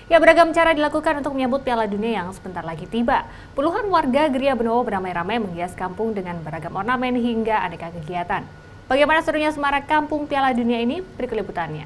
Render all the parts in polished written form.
Ya, beragam cara dilakukan untuk menyambut Piala Dunia yang sebentar lagi tiba. Puluhan warga Gria Benowo beramai-ramai menghias kampung dengan beragam ornamen hingga aneka kegiatan. Bagaimana serunya semarak kampung Piala Dunia ini? Berikut liputannya.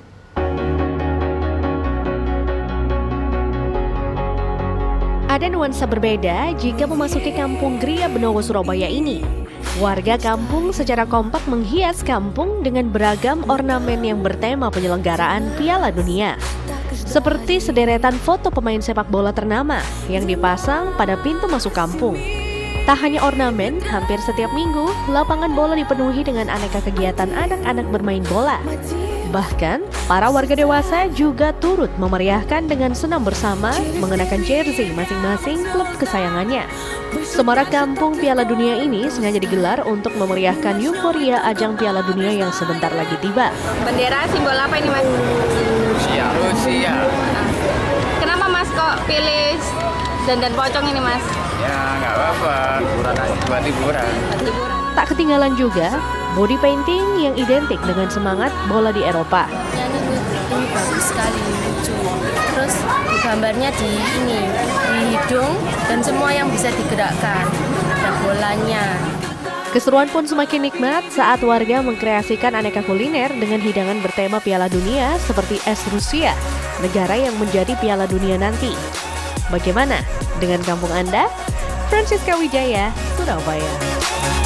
Ada nuansa berbeda jika memasuki kampung Gria Benowo, Surabaya ini. Warga kampung secara kompak menghias kampung dengan beragam ornamen yang bertema penyelenggaraan Piala Dunia. Seperti sederetan foto pemain sepak bola ternama yang dipasang pada pintu masuk kampung. Tak hanya ornamen, hampir setiap minggu, lapangan bola dipenuhi dengan aneka kegiatan anak-anak bermain bola. Bahkan, para warga dewasa juga turut memeriahkan dengan senam bersama mengenakan jersey masing-masing klub kesayangannya. Semarak kampung Piala Dunia ini sengaja digelar untuk memeriahkan euforia ajang Piala Dunia yang sebentar lagi tiba. Bendera simbol apa ini, Mas? Rusia. Kenapa Mas kok pilih dandan pocong ini, Mas? Ya nggak apa-apa, buat hiburan. Tak ketinggalan juga body painting yang identik dengan semangat bola di Eropa. Ini bagus sekali, lucu. Terus gambarnya di hidung dan semua yang bisa digerakkan. Ada bolanya. Keseruan pun semakin nikmat saat warga mengkreasikan aneka kuliner dengan hidangan bertema Piala Dunia seperti es Rusia, negara yang menjadi Piala Dunia nanti. Bagaimana dengan kampung Anda? Francisca Wijaya, Surabaya.